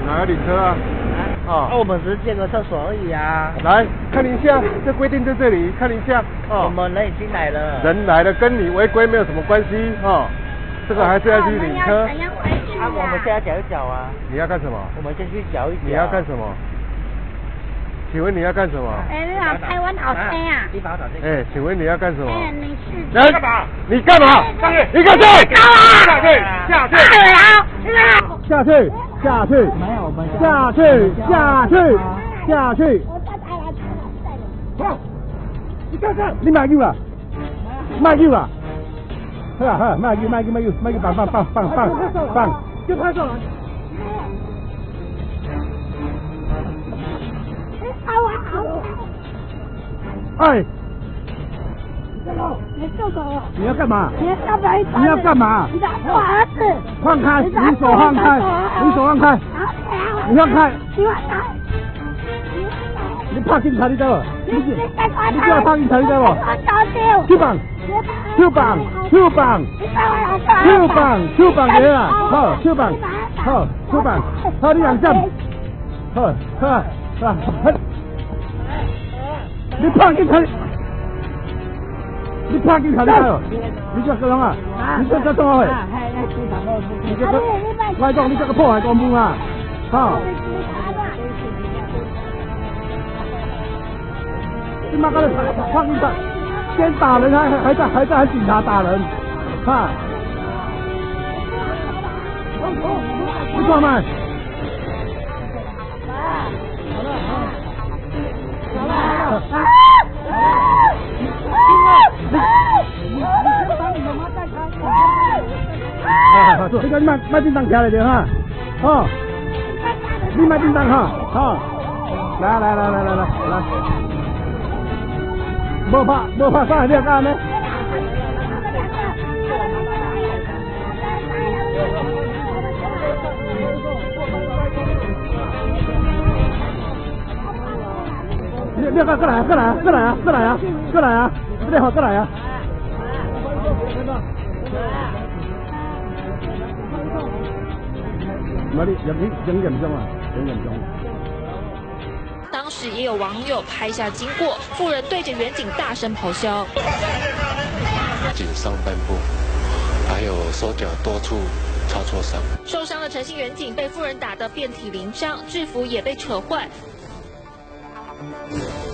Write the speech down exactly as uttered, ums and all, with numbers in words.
哪有领车啊？ 啊，我们只是借个厕所而已啊。 来看一下，这规定在这里，看一下。哦， 我们人已经来了。 人来了，跟你违规没有什么关系哈。这个还是要去领车。 啊，我们现在搅一搅啊。 你要干什么？ 我们先去搅一搅。 你要干什么？请问你要干什么？ 哎，你好，台湾好车啊！ 你把我找这个。 哎，请问你要干什么？ 哎，你是你干嘛？你干嘛？上去！你干去！下去！下去！下去！下去！ 没有，我们下去！下去！下去！ 我带他来看。 你干啥？你卖油啊？卖油啊？好啊好，卖油卖油卖油卖油，放放放放放放，就拍上来。哎， 你住手！ 你要干嘛？ 你要不要一你要干嘛？ 你打我儿子！ 放开！你手放开！你手放开！你放开！ 你放开！ 你怕警察你知道不？ 你你你叫怕警察你知道不？手绑！手绑！手绑！手绑！手绑人啊！好，手绑！好，手绑！好，你两站！好，好，好，你怕警察？你怕警察你知道？你这个人啊？你这这怎么会？你这个外公，你这个破坏公务啊！好。你妈个的放警察，先打人还还在还在喊警察打人，啊！你干嘛？啊，你个卖卖叮当起来着哈，哦，你卖叮当哈，好，来来来来来来来，无怕无怕啥，你要干呢？你你过过来过来过来啊过来啊过来啊，你好过来啊！哪里严严严重啊？很严重。 当时也有网友拍下经过，妇人对着远警大声咆哮。 颈上半部，还有手脚多处擦挫伤。 受伤的陈姓远警被妇人打得遍体鳞伤，制服也被扯坏。